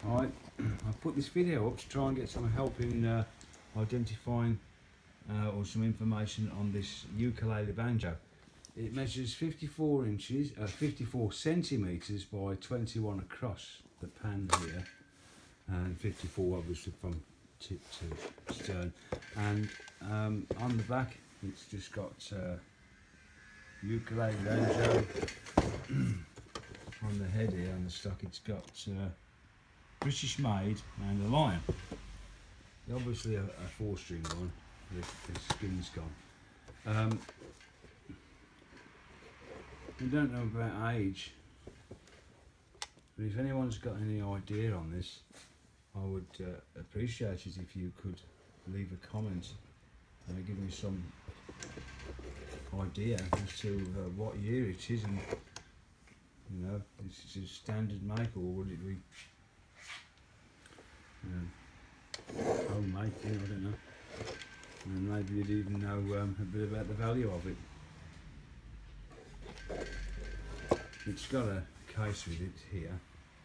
Alright, I put this video up to try and get some help in identifying or some information on this ukulele banjo. It measures 54 centimetres by 21 across the pan here, and 54 obviously from tip to stern. And on the back it's just got ukulele banjo. On the head here, on the stock, it's got British made and a lion. Obviously a 4-string one, the skin's gone. We don't know about age, but if anyone's got any idea on this, I would appreciate it if you could leave a comment and give me some idea as to what year it is, and you know, is it a standard make, or would it be homemade thing? I don't know. And maybe you'd even know a bit about the value of it. It's got a case with it here.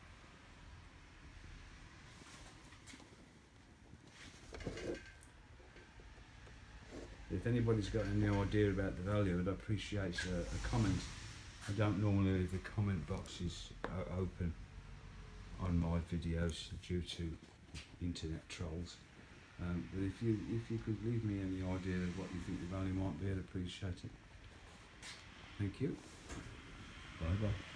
If anybody's got any idea about the value, I'd appreciate a comment. I don't normally leave the comment boxes open on my videos due to internet trolls. But if you could leave me any idea of what you think the value might be, I'd appreciate it. Thank you. Bye bye.